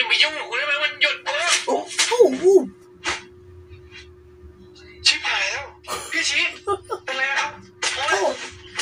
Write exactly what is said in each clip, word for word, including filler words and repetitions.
อย่าไปยุ่งกับกูได้ไหมมันหยุดกูโอ้โหชิบหายแล้วพี่ชี้เป็นไรครับโอ้ย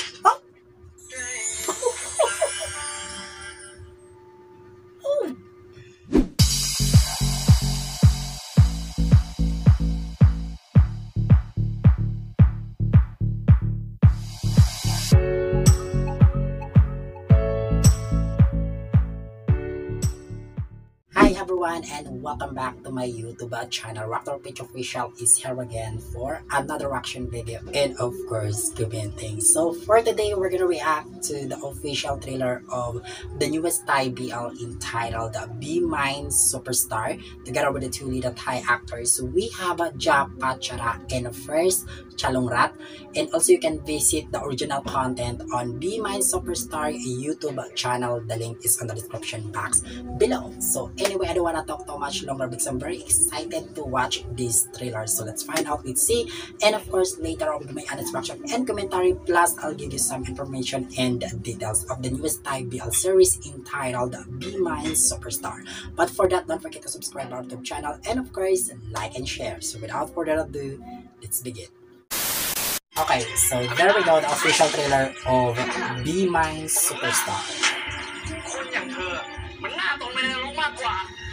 Hi everyone and welcome back to my YouTube channel. Raptor Pitch Official is here again for another reaction video and of course commenting. So for today we're gonna react to the official trailer of the newest Thai B L entitled Be Mine Superstar. Together with the two lead Thai actors, we have Ja Pachara and first Chalongrat, and also you can visit the original content on Be Mine Superstar YouTube channel. The link is on the description box below. So anyway, I don't want to talk too much longer because I'm very excited to watch this trailer. So let's find out, let's see, and of course later on with my honest reaction and commentary, plus I'll give you some information and details of the newest Thai B L series entitled Be Mine Superstar. But for that, don't forget to subscribe to our YouTube channel and of course like and share. So without further ado, let's begin. Okay, so there we go, the official trailer of Be Mine Superstar. คนอย่างเธอมันหน้าตรงไปในนรกมากกว่า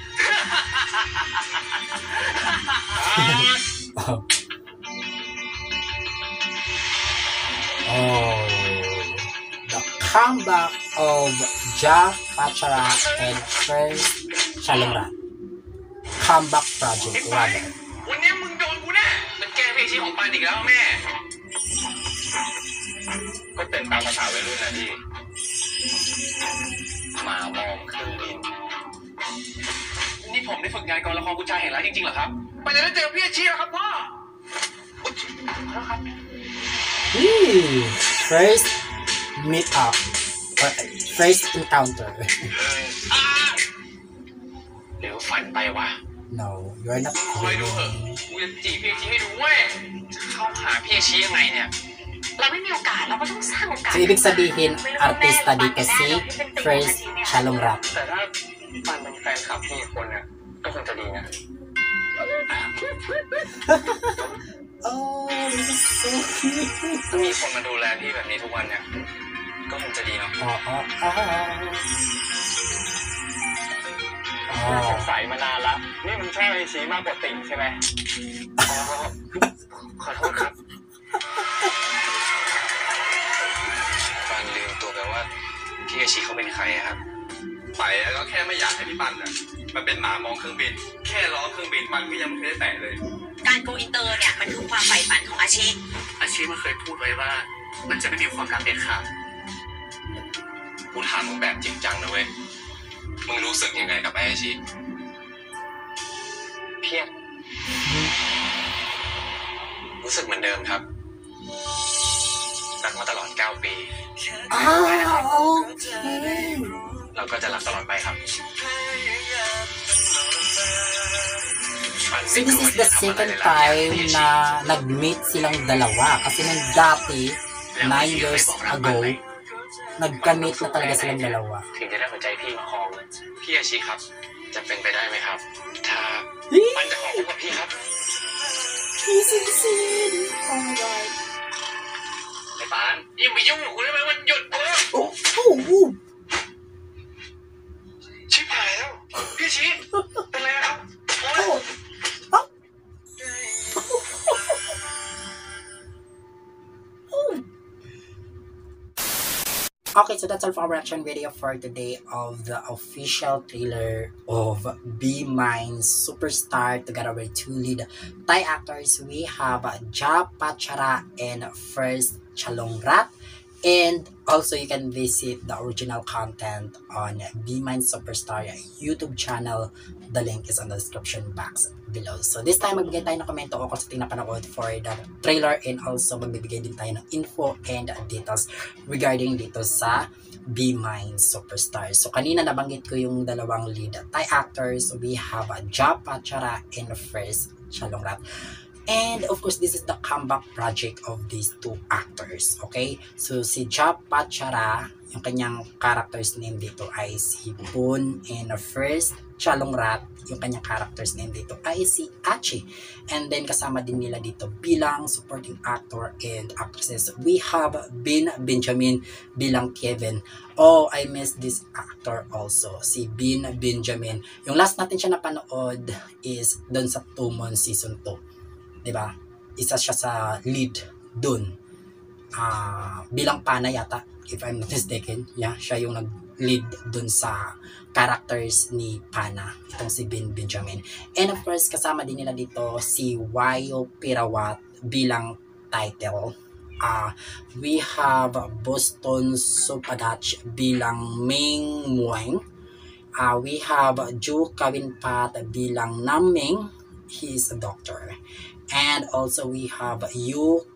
Oh, the comeback of Ja Pachara and first Chalongrat. Comeback project, rather. วันนี้มึงโดนกูแน่มันแก้เพลงชี้ของปานอีกแล้วแม่ก็เป็นตามภาษาวัยรุ่นนะพี่หมามองเครื่องบินนี่ผมได้ฝึกงานกองละครกุญชาแห่งรักจริงๆเหรอครับไปจะได้เจอพี่อาชีพแล้วครับพ่อครับ First meet up or first encounter. เดี๋ยวฝันไปวะ No, you're not คอยดูเถอะกูจะจีบพี่อาชีให้ดูเว้ยจะเข้าหาพี่อาชียังไงเนี่ยเราไม่มีโอกาสเราก็ต้องสร้างโอกาส So ibig sabihin, artista dito si first Chalongrat. แต่ถ้าปันเป็นแฟนคลับพี่คนเนี่ยก็คงจะดีนะ Oh, this is so cute. ถ้ามีคนมาดูแลพี่แบบนี้ทุกวันเนี่ยก็คงจะดีเนาะ Oh, oh, oh. สงสัยมานานละนี่มึงชอบไอชีมากกว่าติ่งใช่ไหมอ๋อขอโทษครับปันลืมตัวไปว่าพี่ไอชีเขาเป็นใครครับไปแล้วก็แค่ไม่อยากให้พี่ปันอ่ะมันเป็นหมามองเครื่องบินแค่ล้อเครื่องบินปันก็ยังไม่เคยได้แตะเลยการโกอินเตอร์เนี่ยมันคือความใฝ่ฝันของอาชีพอาชีพมันเคยพูดไว้ว่ามันจะไม่มีความรักเด็ดขาดกูถามมึงแบบจริงจังนะเว้ยมึงรู้สึกยังไงกับไอ้อาชีพเพียบรู้สึกเหมือนเดิมครับรักมาตลอดเก้าปี Ah, okay. เราก็จะรักตลอดไปครับ So this is the second time na nag-meet silang dalawa. Kasi nung dati, nine years ago, nagka-meet na talaga silang dalawa. ถึงจะได้หัวใจพี่มาครองพี่อาชีครับจะเป็นไปได้ไหมครับถ้าปันจะขอพบกับพี่ครับ Kissing scene. Oh my god. ไอ้ปานยิ่งไปยุ่งกับกูได้ไหมมันหยุดกู Oh, oh, oh. ชิบหายแล้วพี่ชี้เป็นไรครับโอ้ย Okay, so that's all for our reaction video for today of the official trailer of Be Mine Superstar together with two lead Thai actors. We have Ja Pachara and first Chalongrat. And also you can visit the original content on Be Mine Superstar YouTube channel. The link is on the description box below. So this time magbigay tayo ng komento o kung sa tinapanood for the trailer, and also magbibigay din tayo ng info and details regarding dito sa Be Mine Superstar. So kanina nabanggit ko yung dalawang lead Thai actors. We have Ja Pachara and first Chalongrat. And of course, this is the comeback project of these two actors. Okay? So si Ja Pachara, yung kanyang character's name dito ay si Boon, and first Chalong Rat, yung kanyang character's name dito ay si Achi. And then kasama din nila dito bilang supporting actor and actresses, we have Bin Benjamin bilang Kevin. Oh, I miss this actor also, si Bin Benjamin. Yung last natin siya napanood is doon sa Tumon season two. Diba? Isa siya sa lead dun. Uh, bilang Pana yata, if I'm not mistaken. Yeah, siya yung nag-lead dun sa characters ni Pana. Itong si Bin Benjamin. And of course, kasama din nila dito si Wayo Pirawat bilang title. Uh, we have Boston Sopadach bilang Ming Mueng. Uh, we have Ju Kawinpat bilang Naming. He is a doctor. And also we have Yu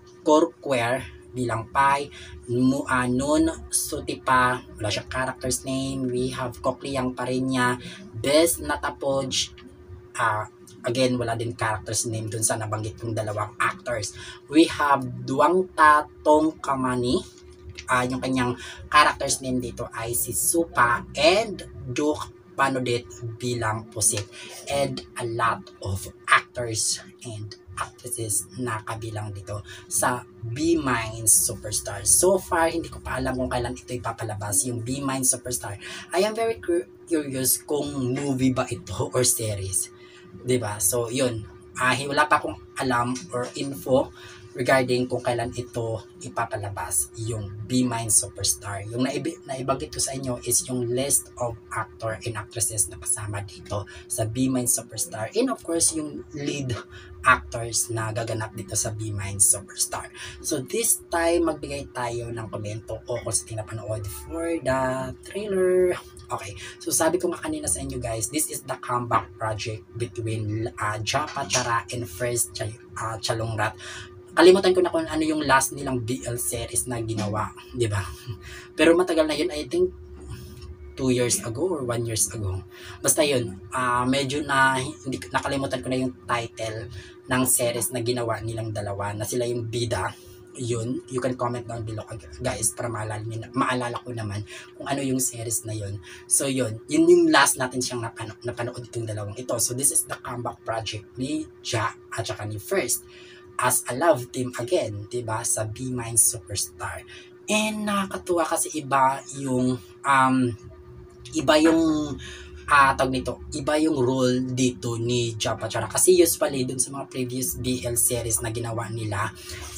Korkwer bilang Pai, Mu uh, Nun Sutipa, wala siyang character's name. We have Kokliang Parinya, Bes Natapoj, uh, again wala din character's name dun sa nabanggit kong dalawang actors. We have Duang Tatong Kamani, uh, yung kanyang character's name dito ay si Supa, and Duke Panodit bilang Pusit, and a lot of actors and actresses na kabilang dito sa B Minds Superstar. So far, hindi ko pa alam kung kailan ito ipapalabas, yung B Minds Superstar. I am very curious kung movie ba ito or series. Diba? So, yun. Uh, wala pa akong alam or info regarding kung kailan ito ipapalabas, yung B Minds Superstar. Yung naib- naibanggit ko sa inyo is yung list of actor and actresses na kasama dito sa B Minds Superstar. And of course, yung lead actors na gaganap dito sa B Minds Superstar. So this time, magbigay tayo ng komento o kung sa tinapanood for the trailer. Okay, so sabi ko nga kanina sa inyo guys, this is the comeback project between uh, Ja Pachara and first Ch- uh, Chalong Rat. Kalimutan ko na kung ano yung last nilang B L series na ginawa, di ba? Pero matagal na yun, I think two years ago or one years ago. Basta yun, uh, medyo na hindi, nakalimutan ko na yung title ng series na ginawa nilang dalawa, na sila yung bida. Yun, you can comment down below guys para maalala, nyo, maalala ko naman kung ano yung series na yun. So yun, yun yung last natin siyang napano, napanood itong dalawang ito. So this is the comeback project ni Ja at saka ni First as a love team again, diba, sa B Minds Superstar. And nakakatuwa kasi iba yung um, iba yung uh, tawag nito, iba yung role dito ni Ja Pachara. Kasi usually dun sa mga previous B L series na ginawa nila,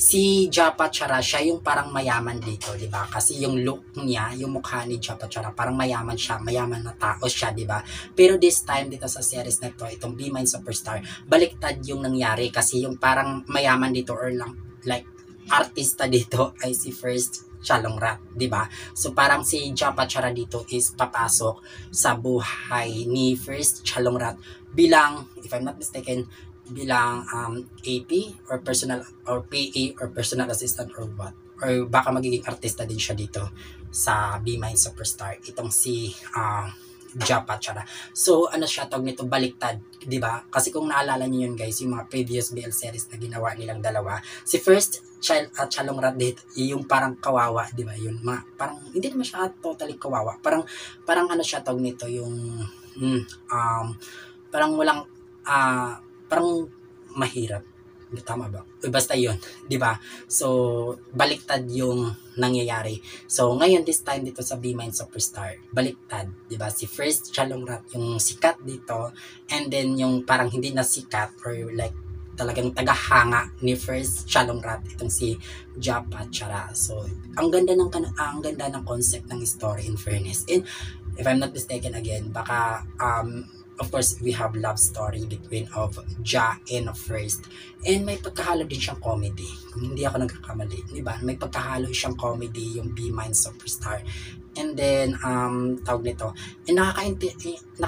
si Ja Pachara, siya yung parang mayaman dito, di ba? Kasi yung look niya, yung mukha ni Ja Pachara, parang mayaman siya, mayaman na tao siya, di ba? Pero this time dito sa series na ito, itong B Minds Superstar, baliktad yung nangyari kasi yung parang mayaman dito or lang like artista dito ay si First Chalong Rat, di ba? So parang si Ja Pachara dito is papasok sa buhay ni First Chalong Rat bilang, if I'm not mistaken, bilang um, A P or personal or P A or personal assistant or what, or baka magiging artista din siya dito sa B Minds Superstar, itong si uh, Ja Pachara. So ano siya, tawag nito, baliktad, di ba? Kasi kung naalala niyo yun guys, yung mga previous B L series na ginawa nilang dalawa, si First Child at uh, Chalong Rat dito, yung parang kawawa, di ba? Yun, ma, parang hindi naman siya totally kawawa. Parang parang ano siya, tawag nito, yung hmm, um parang walang uh, parang mahirap. Tama ba? O, basta yun, di ba? So, baliktad yung nangyayari. So, ngayon, this time dito sa B Minds Superstar, baliktad, di ba? Si First Chalong Rat, yung sikat dito, and then yung parang hindi na sikat or like talagang tagahanga ni First Chalong Rat, itong si Ja Pachara. So, ang ganda ng ang ganda ng concept ng story, in fairness. And if I'm not mistaken again, baka um of course, we have love story between of Ja and First. And may pagkahalo din siyang comedy. Kung hindi ako nagkakamali, di ba? May pagkahalo siyang comedy, yung B Minds Superstar. And then, um, tawag nito, and nakaka-interest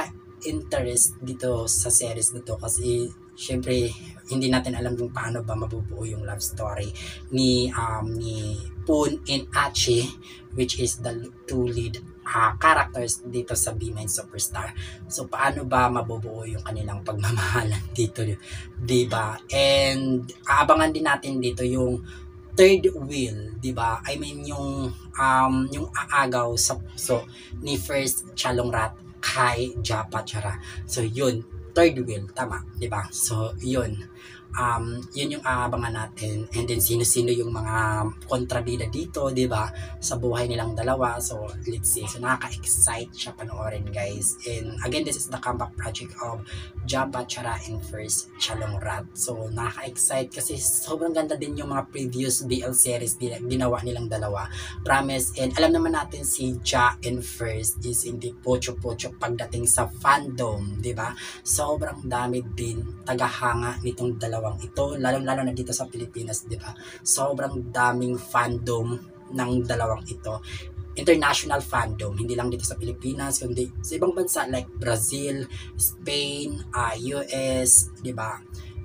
nakaka dito sa series nito kasi, syempre, hindi natin alam kung paano ba mabubuo yung love story ni, um, ni Poon and Achi, which is the two lead uh, characters dito sa Be Mine Superstar. So paano ba mabubuo yung kanilang pagmamahalan dito, di ba? And aabangan din natin dito yung third wheel, di ba? I mean yung um yung aagaw sa puso ni First Chalongrat kay Japa Chara. So yun, third wheel, tama, di ba? So yun. Um, yun yung aabangan natin, and then sino-sino yung mga kontrabida dito, di ba, sa buhay nilang dalawa. So let's see, so nakaka-excite siya panoorin, guys. And again, this is the comeback project of Japa Chara and First Chalongrat. So nakaka-excite kasi sobrang ganda din yung mga previous B L series din ginawa nilang dalawa, promise. And alam naman natin si Ja and First is hindi pocho-pocho pagdating sa fandom, di ba? Sobrang dami din tagahanga nitong dalawa ito, lalo-lalo na dito sa Pilipinas, di ba? Sobrang daming fandom ng dalawang ito. International fandom, hindi lang dito sa Pilipinas, kundi sa ibang bansa like Brazil, Spain, uh, U S, di ba?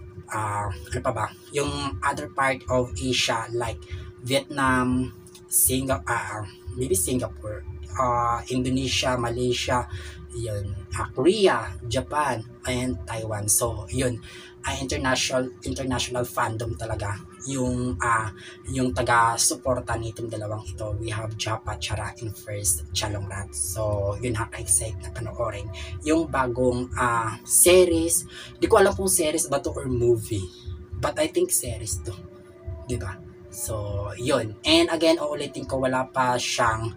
Uh, ano pa ba? Yung other part of Asia like Vietnam, Singapore, uh, maybe Singapore, uh, Indonesia, Malaysia, yun, uh, Korea, Japan, and Taiwan. So, yun, uh, international international fandom talaga yung uh, yung taga-suporta nitong dalawang ito. We have Japa Chara and First Chalongrat. So, yun, nakaka-excite na panoorin yung bagong uh, series. Di ko alam kung series ba to or movie, but I think series to, di ba? So, yun. And again, uulitin ko, wala pa siyang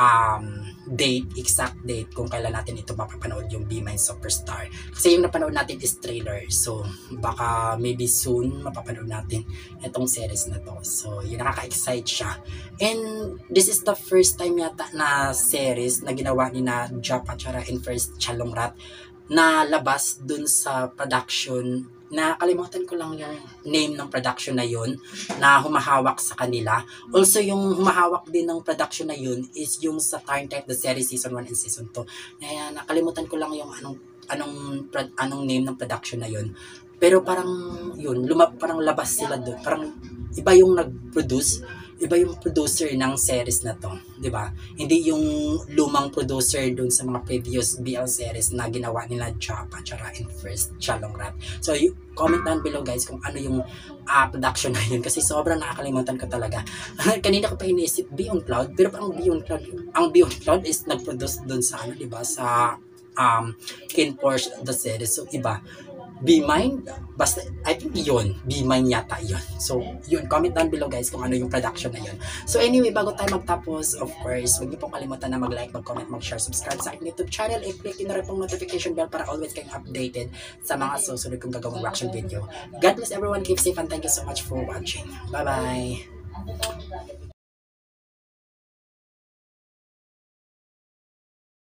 um, date, exact date kung kailan natin ito mapapanood yung Be Mine Superstar. Kasi yung napanood natin is trailer. So, baka maybe soon mapapanood natin itong series na to. So, yun, nakaka-excite siya. And this is the first time yata na series na ginawa ni na Japa Chara and First Chalongrat na labas dun sa production. Nakalimutan ko lang yung name ng production na yun na humahawak sa kanila. Also, yung humahawak din ng production na yun is yung sa Turn Type the Series Season one and Season two. Kaya nakalimutan ko lang yung anong anong anong name ng production na yun. Pero parang yun, lumab, parang labas sila doon. Parang iba yung nag-produce, iba yung producer ng series na to, di ba? Hindi yung lumang producer doon sa mga previous B L series na ginawa nila Japa Chara and First Chalongrat. So, you, comment down below, guys, kung ano yung uh, production na yun, kasi sobrang nakakalimutan ko talaga. Kanina ko pa iniisip Beyond Cloud, pero ang Beyond Cloud, ang Beyond Cloud is nag-produce doon sa ano, di ba? Sa um, Kin Porsche the series. So, iba. Be Mine, basta, I think yun, Be Mine yata yun. So, yun, comment down below, guys, kung ano yung production na yun. So, anyway, bago tayo magtapos, of course, huwag niyo pong kalimutan na mag-like, mag-comment, mag-share, subscribe sa aking YouTube channel, i-click nyo na rin pong notification bell para always kayong updated sa mga susunod kong gagawang reaction video. God bless everyone, keep safe, and thank you so much for watching. Bye-bye!